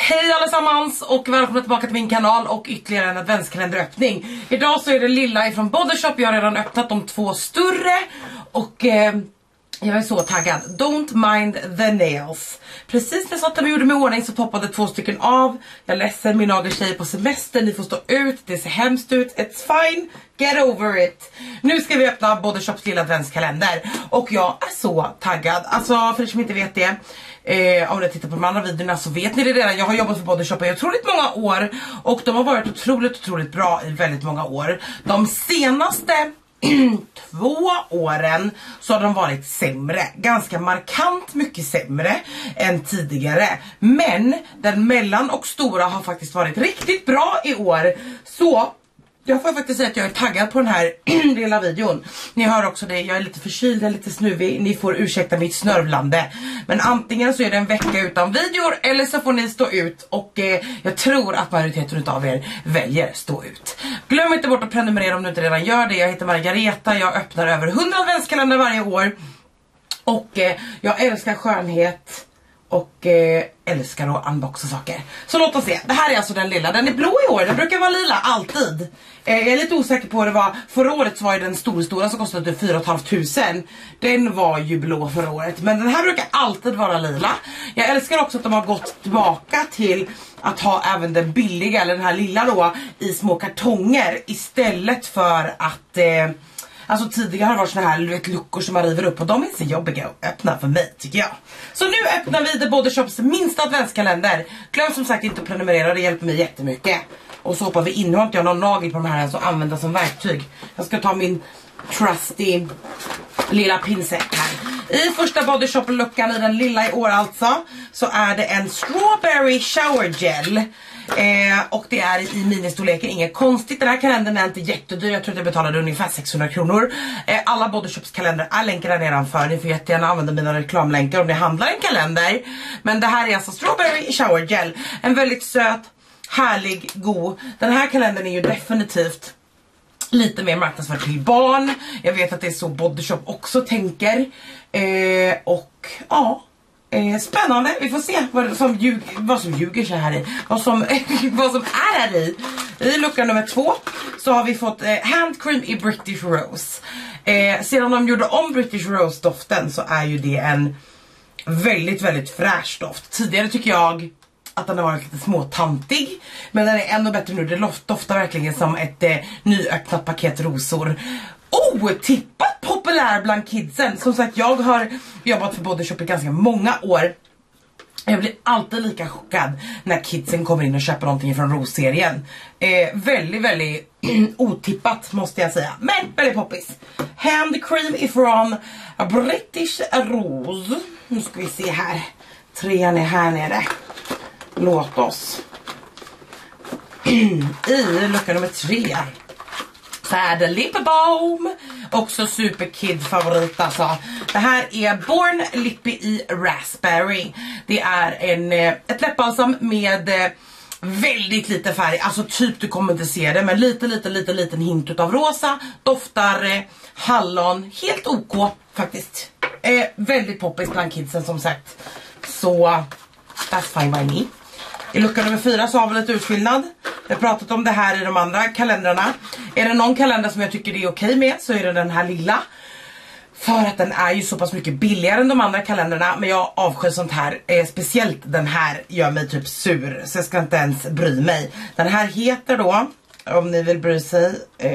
Hej allesammans och välkomna tillbaka till min kanal och ytterligare en adventskalenderöppning. Idag så är det lilla ifrån Body Shop. Jag har redan öppnat de två större och jag är så taggad. Don't mind the nails. Precis när jag satt och gjorde mig i ordning så poppade 2 stycken av. Jag är ledsen, min nageltjej på semester. Ni får stå ut, det ser hemskt ut. It's fine, get over it. Nu ska vi öppna Body Shops lilla adventskalender. Och jag är så taggad. Alltså för er som inte vet det, om ni tittar på de andra videorna så vet ni det redan. Jag har jobbat för Body Shop i otroligt många år. Och de har varit otroligt bra i väldigt många år. De senaste 2 åren så har de varit sämre, ganska markant mycket sämre än tidigare, men den mellan och stora har faktiskt varit riktigt bra i år. Så jag får faktiskt säga att jag är taggad på den här lilla videon. Ni hör också det, jag är lite förkyld, jag är lite snuvig. Ni får ursäkta mitt snörvlande. Men antingen så är det en vecka utan videor eller så får ni stå ut. Och jag tror att majoriteten av er väljer stå ut. Glöm inte bort att prenumerera om du inte redan gör det. Jag heter Margareta, jag öppnar över 100 adventskalender varje år. Och jag älskar skönhet. Och älskar att unboxa saker. Så låt oss se, det här är alltså den lilla. Den är blå i år, den brukar vara lila, alltid. Jag är lite osäker på det var. Förra året så var ju den stora som kostade 4 500. Den var ju blå förra året. Men den här brukar alltid vara lila. Jag älskar också att de har gått tillbaka till att ha även den billiga, eller den här lilla då, i små kartonger. Istället för att alltså tidigare har det varit såna här luckor som man river upp och de är så jobbiga att öppna för mig tycker jag. Så nu öppnar vi The Body Shops minsta adventskalender. Glöm som sagt inte att prenumerera, det hjälper mig jättemycket. Och så hoppar vi in, nu har inte jag någon nagel på de här så använda som verktyg. Jag ska ta min trusty lilla pincett här. I första Body Shop-luckan i den lilla i år alltså så är det en strawberry shower gel. Och det är i ministorleken, inget konstigt. Den här kalendern är inte jättedyr, jag tror att jag betalade ungefär 600 kronor. Alla Body Shops kalender är länkade nedanför. Ni får jättegärna använda mina reklamlänkar om ni handlar en kalender. Men det här är alltså strawberry shower gel. En väldigt söt, härlig, god. Den här kalendern är ju definitivt lite mer marknadsförd till barn. Jag vet att det är så Body Shop också tänker. Och ja, spännande. Vi får se vad som ljuger sig här i. Vad som är här i. I lucka nummer 2 så har vi fått handcream i British Rose. Sedan de gjorde om British Rose doften så är ju det en väldigt fräsch doft. Tidigare tycker jag att den har varit lite småtantig, men den är ännu bättre nu. Det doftar verkligen som ett nyöppnat paket rosor. Otippat populär bland kidsen. Som sagt, jag har jobbat för Body Shop i ganska många år. Jag blir alltid lika chockad när kidsen kommer in och köper någonting från Rose-serien. Väldigt otippat måste jag säga. Men väldigt poppis. Handcream ifrån British Rose. Nu ska vi se här. 3:an är här nere. Låt oss. I lucka nummer 3 så är det Lip Balm. Också superkid favorit alltså. Det här är Born Lippy i Raspberry. Det är ett läppbalsam med väldigt lite färg. Alltså typ du kommer inte se det, men liten hint av rosa. Doftar hallon. Helt OK faktiskt. Väldigt poppis bland kidsen som sagt. Så that's fine by me. I lucka nummer 4 så har vi lite utfyllnad. Jag har pratat om det här i de andra kalendrarna. Är det någon kalender som jag tycker det är okej med så är det den här lilla. För att den är ju så pass mycket billigare än de andra kalendrarna. Men jag avskyr sånt här. Speciellt den här gör mig typ sur. Så jag ska inte ens bry mig. Den här heter då, om ni vill bry sig,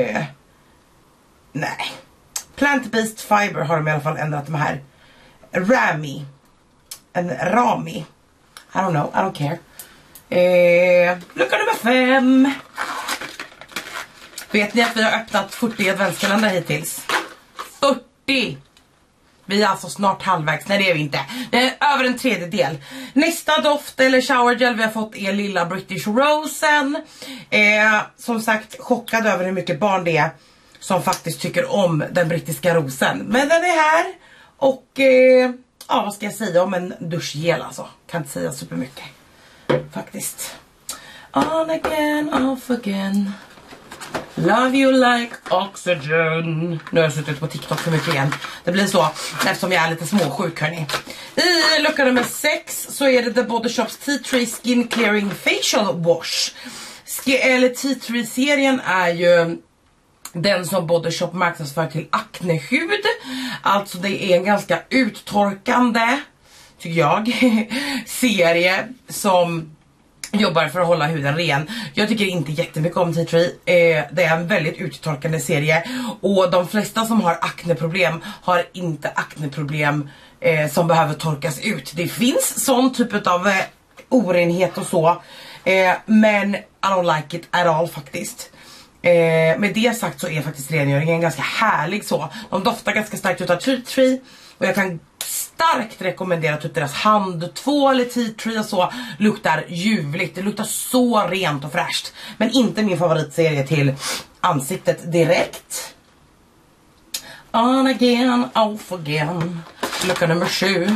nej. Plant-based fiber har de i alla fall ändrat de här. Rami. En Rami. I don't know, I don't care. Lucka nummer 5. Vet ni att vi har öppnat 40 adventskalender hittills? 40! Vi är alltså snart halvvägs. Nej, det är vi inte. Det är över en tredjedel. Nästa doft eller shower gel vi har fått är lilla British Rosen. Som sagt, chockad över hur mycket barn det är som faktiskt tycker om den brittiska rosen. Men den är här. Och ja, vad ska jag säga om en duschgel alltså? Kan inte säga supermycket faktiskt. On again, off again. Love you like oxygen. Nu har jag suttit på TikTok för mycket igen. Det blir så eftersom jag är lite småsjuk, hörni. I lucka nummer 6 så är det The Body Shop's Tea Tree Skin Clearing Facial Wash. Eller Tea Tree-serien är ju den som Body Shop marknadsför till aknehud. Alltså det är en ganska uttorkande, tycker jag, serie som jobbar för att hålla huden ren. Jag tycker inte jättemycket om Tea Tree. Det är en väldigt uttorkande serie. Och de flesta som har akneproblem har inte akneproblem som behöver torkas ut. Det finns sån typ av orenhet och så. Men I don't like it at all faktiskt. Med det sagt så är faktiskt rengöringen ganska härlig så. De doftar ganska starkt utav Tea Tree. Och jag kan starkt rekommendera typ deras handtvål eller Tea Tree och så. Luktar ljuvligt, det luktar så rent och fräscht. Men inte min favoritserie till ansiktet direkt. On again, off again. Lucka nummer 7.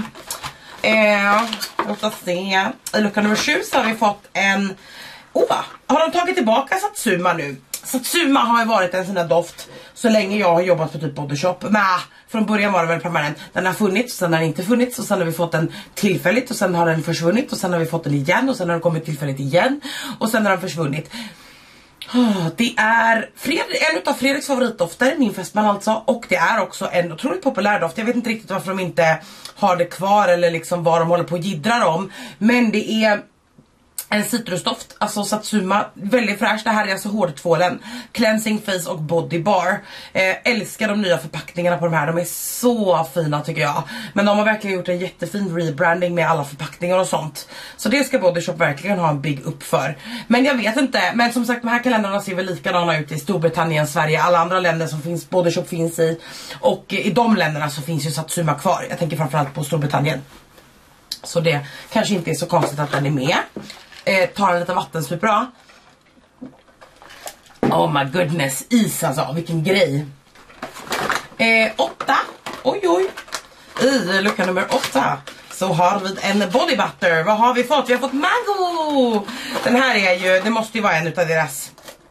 Låt oss se. I lucka nummer 7 så har vi fått en... har de tagit tillbaka Satsuma nu? Satsuma har ju varit en sån där doft så länge jag har jobbat på typ Body Shop. Från början var det väl permanent. Den har funnits, sen har den inte funnits. Och sen har vi fått den tillfälligt och sen har den försvunnit. Och sen har vi fått den igen och sen har den kommit tillfälligt igen. Och sen har den försvunnit. Det är en av Fredriks favoritdofter, min fästman alltså. Och det är också en otroligt populär doft. Jag vet inte riktigt varför de inte har det kvar eller liksom vad de håller på och jiddrar om. Men det är en citrusdoft, alltså Satsuma, väldigt fräsch. Det här är alltså hårtvålen, cleansing face och body bar. Älskar de nya förpackningarna på de här, de är så fina tycker jag. Men de har verkligen gjort en jättefin rebranding med alla förpackningar och sånt. Så det ska Body Shop verkligen ha en big upp för. Men jag vet inte, men som sagt de här kalendrarna ser väl likadana ut i Storbritannien, Sverige, alla andra länder som finns Body Shop finns i. Och i de länderna så finns ju Satsuma kvar. Jag tänker framförallt på Storbritannien. Så det kanske inte är så konstigt att den är med. Tar en liten vattensvep bra. Oh my goodness, is alltså, vilken grej. 8, oj. I lucka nummer 8 så har vi en body butter. Vad har vi fått? Vi har fått mango. Den här är ju, det måste ju vara en utav deras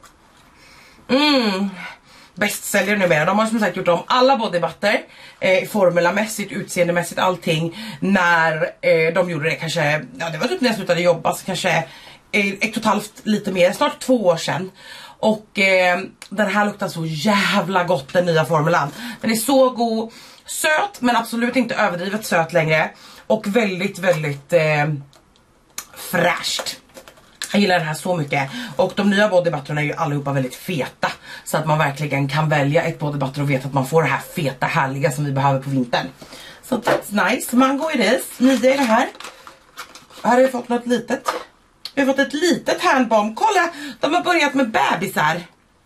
bästsäljare numera. De har som sagt gjort om alla body butter formulamässigt, utseendemässigt, allting när de gjorde det kanske, ja det var typ när jag slutade jobba, så kanske 1,5 lite mer, snart 2 år sedan. Och den här luktar så jävla gott, den nya formulan. Den är så god, söt men absolut inte överdrivet söt längre. Och väldigt, väldigt fräscht. Jag gillar den här så mycket. Och de nya bodybutterna är ju allihopa väldigt feta. Så att man verkligen kan välja ett bodybutter och veta att man får det här feta, härliga som vi behöver på vintern. Så that's nice. Mango it is. 9 är det här. Här har jag fått något litet. Vi har fått ett litet handbomb. Kolla, de har börjat med bebisar.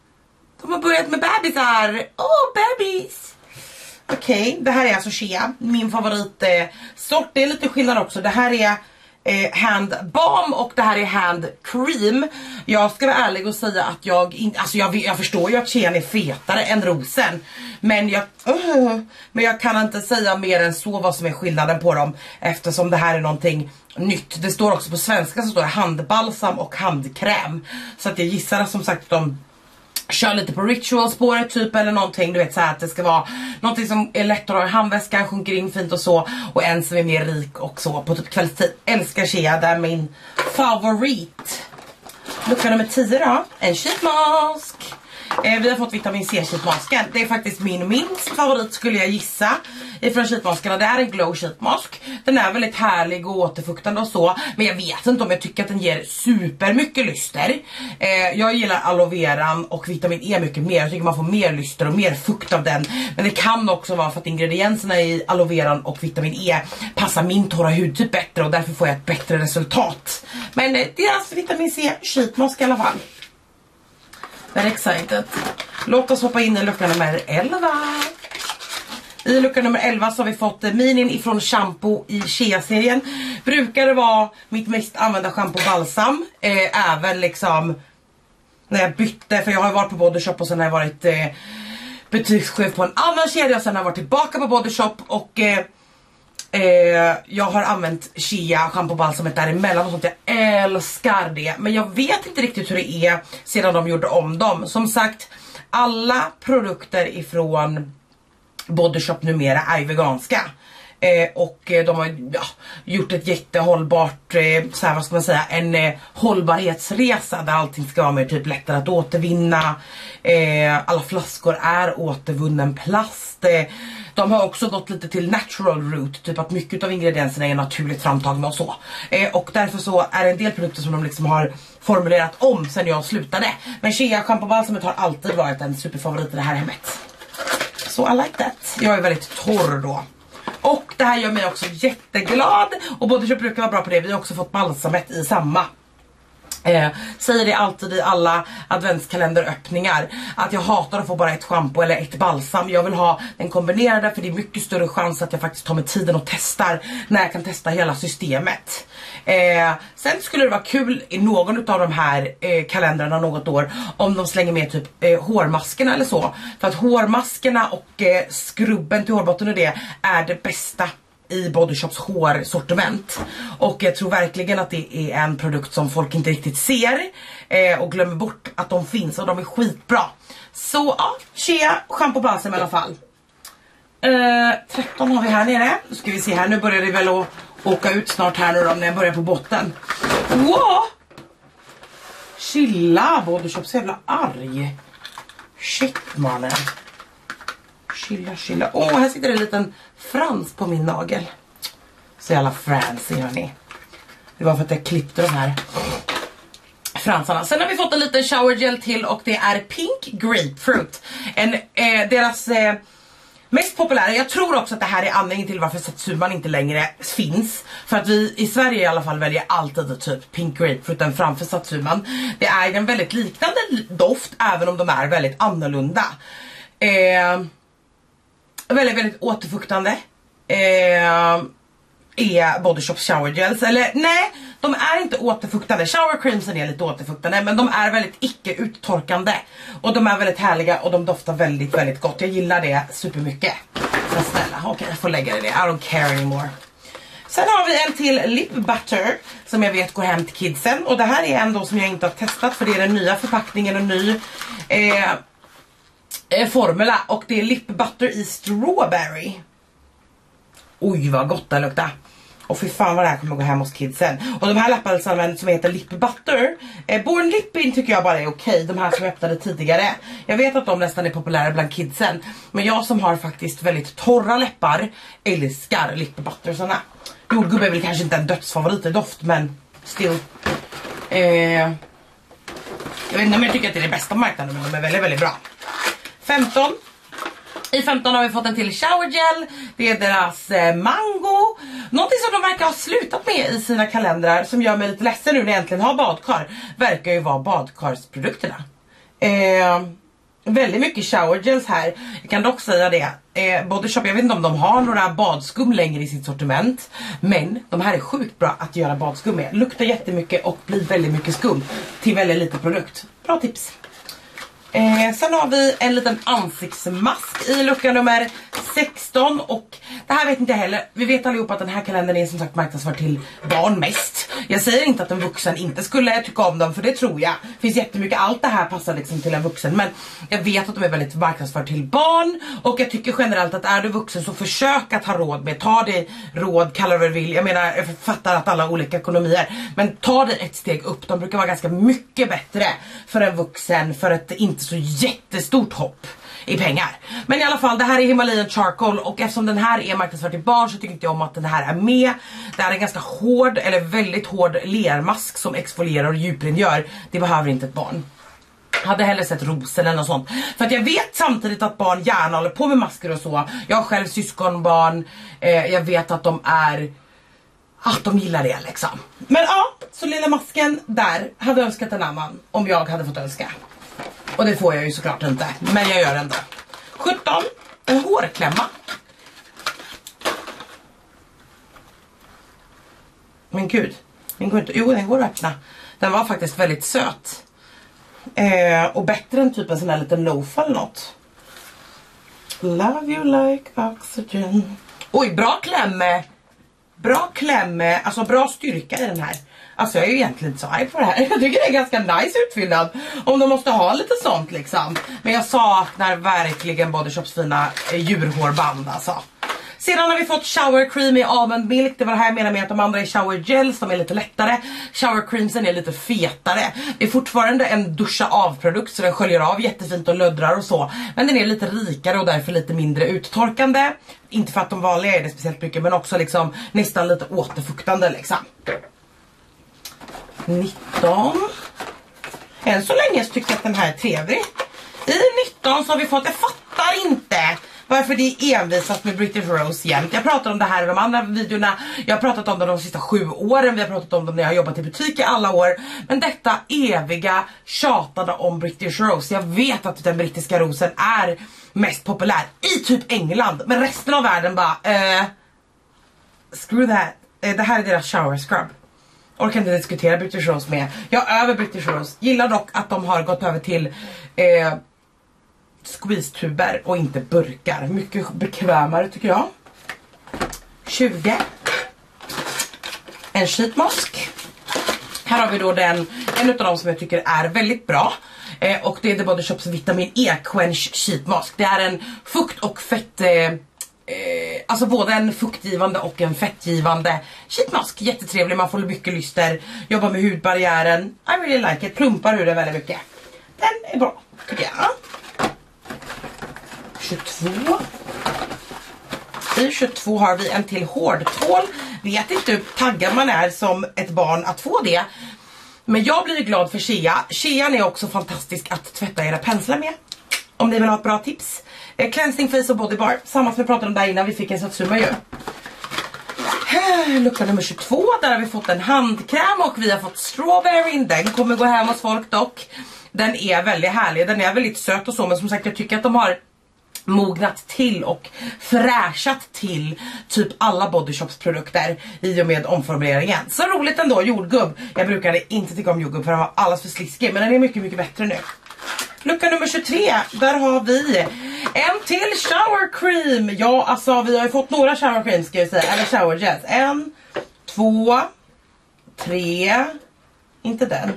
Bebis. Okej, det här är alltså Shea. Min favoritsort. Det är lite skillnad också. Det här är hand balm och det här är hand cream. Jag ska vara ärlig och säga att jag förstår ju att Shea är fetare än rosen. Men jag kan inte säga mer än så vad som är skillnaden på dem. Eftersom det här är någonting nytt. Det står också på svenska, så står det handbalsam och handkräm. Så att jag gissar att som sagt de kör lite på ritual-spåret typ eller någonting, du vet så här att det ska vara någonting som är lätt att ha i handväskan, sjunker in fint och så, och en som är mer rik och så på typ kvällstid. Älskar Shea, det är min favorit. Lucka nummer 10 då, en sheetmask. Vi har fått vitamin C sheetmasken. Det är faktiskt min minst favorit skulle jag gissa ifrån sheetmaskerna. Det är en glow sheetmask. Den är väldigt härlig och återfuktande och så. Men jag vet inte om jag tycker att den ger super mycket lyster. Jag gillar aloe veran och vitamin E mycket mer. Jag tycker man får mer lyster och mer fukt av den. Men det kan också vara för att ingredienserna i aloe veran och vitamin E passar min torra hudtyp bättre. Och därför får jag ett bättre resultat. Men det är alltså vitamin C sheetmask i alla fall. Very excited. Låt oss hoppa in i lucka nummer 11. I lucka nummer 11 så har vi fått minin ifrån shampoo i Shea-serien. Brukar det vara mitt mest använda shampoo balsam. Även liksom när jag bytte, för jag har varit på Body Shop och sen har jag varit butikschef på en annan kedja och sen har jag varit tillbaka på Body Shop och Jag har använt Shea shampoobalsamet däremellan och sånt. Jag älskar det. Men jag vet inte riktigt hur det är sedan de gjorde om dem. Som sagt, alla produkter ifrån Body Shop numera är veganska. Och de har gjort ett jättehållbart, så här, vad ska man säga, en hållbarhetsresa där allting ska vara mer typ lättare att återvinna. Alla flaskor är återvunnen plast. De har också gått lite till natural route, typ att mycket av ingredienserna är naturligt framtagna och så. Och därför så är det en del produkter som de liksom har formulerat om sen jag slutade. Men Shea shampoobalsamet har alltid varit en superfavorit i det här hemmet. Så I like that. Jag är väldigt torr då. Och det här gör mig också jätteglad. Och Body Shop brukar vara bra på det. Vi har också fått balsamet i samma. Säger det alltid i alla adventskalenderöppningar att jag hatar att få bara ett shampoo eller ett balsam. Jag vill ha den kombinerade, för det är mycket större chans att jag faktiskt tar mig tiden och testar när jag kan testa hela systemet. Sen skulle det vara kul i någon av de här kalendrarna något år om de slänger med typ hårmaskerna eller så. För att hårmaskerna och skrubben till hårbotten och det är det bästa i Body Shops hårsortiment. Och jag tror verkligen att det är en produkt som folk inte riktigt ser och glömmer bort att de finns, och de är skitbra. Så ja, Shea shampoo balsam i alla fall. 13 har vi här nere. Nu ska vi se här, nu börjar det väl att åka ut snart här nu då, när jag börjar på botten. Wow! Chilla, Body Shop, så jävla arg. Shit mannen. Chilla. Här sitter det en liten frans på min nagel. Så jävla fancy, hörni. Det var för att jag klippte de här fransarna. Sen har vi fått en liten shower gel till, och det är Pink Grapefruit. Deras mest populära. Jag tror också att det här är anledningen till varför Satsuman inte längre finns. För att vi i Sverige i alla fall väljer alltid typ Pink Grapefruiten framför Satsuman. Det är en väldigt liknande doft, även om de är väldigt annorlunda. Väldigt återfuktande är Body Shop shower gels. Eller nej, de är inte återfuktande. Shower creamsen är lite återfuktande, men de är väldigt icke uttorkande. Och de är väldigt härliga och de doftar väldigt, väldigt gott. Jag gillar det supermycket. Så snälla, okej, jag får lägga det. I don't care anymore. Sen har vi en till lip butter som jag vet går hem till kidsen. Och det här är en då som jag inte har testat, för det är den nya förpackningen och ny formula, och det är lip butter i strawberry. Oj vad gott det luktar. Och fy fan vad det här kommer gå hem hos kidsen. Och de här läppbalsamen som heter lip butter, Born Lippin tycker jag bara är okej. De här som jag öppnade tidigare, jag vet att de nästan är populära bland kidsen, men jag som har faktiskt väldigt torra läppar älskar lip butter såna. Jordgubbe är väl kanske inte en dödsfavorit i doft, men still. Jag vet inte om jag tycker att det är det bästa på marknaden, men de är väldigt, väldigt bra. 15. I 15 har vi fått en till shower gel. Det är deras mango. Någonting som de verkar ha slutat med i sina kalendrar, som gör mig lite ledsen nu när jag äntligen har badkar, verkar ju vara badkarsprodukterna. Väldigt mycket shower gels här. Jag kan dock säga det, Body Shop, jag vet inte om de har några badskum längre i sitt sortiment, men de här är sjukt bra att göra badskum med. Luktar jättemycket och blir väldigt mycket skum till väldigt lite produkt. Bra tips. Sen har vi en liten ansiktsmask i lucka nummer 16. Och det här vet inte jag heller. Vi vet allihopa att den här kalendern är som sagt marknadsförd till barn mest. Jag säger inte att en vuxen inte skulle tycka om dem, för det tror jag. Det finns jättemycket, allt det här passar liksom till en vuxen. Men jag vet att de är väldigt marknadsförd till barn. Och jag tycker generellt att är du vuxen så försök att ha råd med. Ta dig råd, kalla det vad du vill. Jag menar, jag fattar att alla har olika ekonomier, men ta dig ett steg upp. De brukar vara ganska mycket bättre för en vuxen, för ett inte så jättestort hopp i pengar. Men i alla fall, det här är Himalayan Charcoal, och eftersom den här är marknadsförd till barn så tycker inte jag om att den här är med. Det här är en ganska hård, eller väldigt hård lermask som exfolierar och djuprengör. Det behöver inte ett barn. Hade hellre sett rosen eller något sånt. För att jag vet samtidigt att barn gärna håller på med masker och så. Jag har själv syskonbarn. Jag vet att de är... att de gillar det liksom. Men ja, så lilla masken där hade önskat en annan om jag hade fått önska. Och det får jag ju såklart inte, men jag gör det ändå. 17, en hårklämma. Men gud, den går inte, jo den går att öppna. Den var faktiskt väldigt söt. Och bättre än typ en sån här liten loaf eller något. Love you like oxygen. Oj, bra kläm bra kläm, alltså bra styrka i den här. Alltså jag är ju egentligen inte så arg på det här. Jag tycker det är ganska nice utfyllnad. Om de måste ha lite sånt liksom. Men jag saknar verkligen Body Shops fina djurhårband alltså. Sedan har vi fått shower cream i almond milk. Det var det här jag menar med att de andra är shower gels. De är lite lättare. Shower creamsen är lite fetare. Det är fortfarande en duscha av produkt. Så den sköljer av jättefint och löddrar och så. Men den är lite rikare och därför lite mindre uttorkande. Inte för att de vanliga är det speciellt mycket. Men också liksom nästan lite återfuktande liksom. 19. Än så länge så tycker jag att den här är trevlig. I 19 så har vi fått, jag fattar inte varför det är envisat med British Rose jämt. Jag pratar om det här i de andra videorna. Jag har pratat om det de sista 7 åren. Vi har pratat om det när jag har jobbat i butik i alla år. Men detta eviga tjatade om British Rose. Jag vet att den brittiska rosen är mest populär i typ England. Men resten av världen bara screw that. Det här är deras shower scrub. Orkar inte diskutera British Rose med. Jag är över British Rose. Gillar dock att de har gått över till squeeze-tuber och inte burkar. Mycket bekvämare tycker jag. 20. En sheet mask. Här har vi då en av dem som jag tycker är väldigt bra. Och det är The Body Shops Vitamin E Quench Sheet Mask. Det är en fukt och fett... alltså både en fuktgivande och en fettgivande sheetmask. Jättetrevlig, man får mycket lyster. Jobbar med hudbarriären. I really like it, plumpar ur det väldigt mycket. Den är bra, tycker jag. 22. I 22 har vi en till hårdtvål. Vet inte hur taggad man är som ett barn att få det. Men jag blir glad för Shea. Shean är också fantastisk att tvätta era penslar med. Om ni vill ha ett bra tips. Cleansing Face och Body Bar. Samma som vi pratade om där innan vi fick en Satsuma ju. Lucka nummer 22. Där har vi fått en handkräm och vi har fått strawberry. Den kommer gå hem hos folk dock. Den är väldigt härlig. Den är väldigt söt och så. Men som sagt jag tycker att de har mognat till och fräschat till typ alla Body Shops produkter i och med omformuleringen. Så roligt ändå, jordgubb. Jag brukade inte tycka om jordgubb för den var alldeles för sliskig. Men den är mycket, mycket bättre nu. Lucka nummer 23, där har vi en till shower cream. Ja, alltså vi har ju fått några shower creams ska jag säga, eller shower gels. 1, 2, 3, inte den.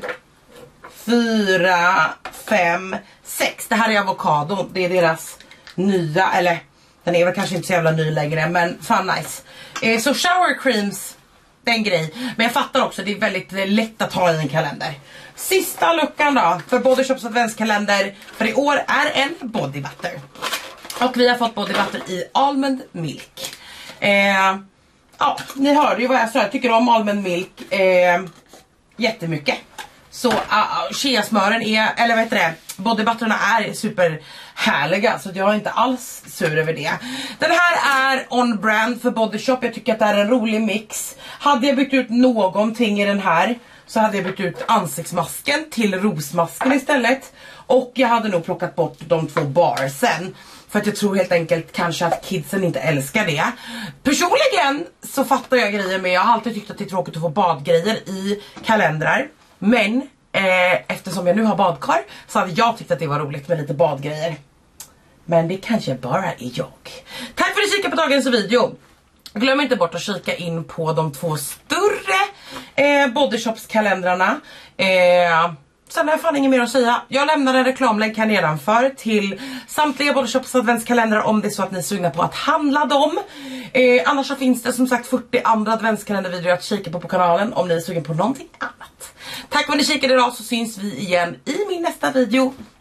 4, 5, 6. Det här är avokado, det är deras nya, eller den är väl kanske inte så jävla ny längre, men fan nice. Så shower creams, det är en grej. Men jag fattar också, det är väldigt lätt att ha i en kalender. Sista luckan då för Body Shops adventskalender för i år är en body butter. Och vi har fått body butter i almond milk. Ja, ni hörde ju vad jag sa. Jag tycker om almond milk jättemycket. Så Shea-smören är, eller vad heter det, body butterna är super härliga. Så jag är inte alls sur över det. Den här är on brand för Body Shop. Jag tycker att det är en rolig mix. Hade jag bytt ut någonting i den här så hade jag bytt ut ansiktsmasken till rosmasken istället. Och jag hade nog plockat bort de 2 barsen. För att jag tror helt enkelt kanske att kidsen inte älskar det. Personligen så fattar jag grejer med. Jag har alltid tyckt att det är tråkigt att få badgrejer i kalendrar. Men eftersom jag nu har badkar så hade jag tyckt att det var roligt med lite badgrejer. Men det kanske bara är jag. Tack för att du kikade på dagens video. Glöm inte bort att kika in på de 2 större Body Shops kalendrarna. Sen har jag fan inget mer att säga. Jag lämnar en reklamlänk här nedanför till samtliga Body Shops adventskalendrar om det är så att ni är sugna på att handla dem. Annars så finns det som sagt 40 andra adventskalendervideor att kika på kanalen om ni är sugen på någonting annat. Tack för att ni kikade idag, så syns vi igen i min nästa video.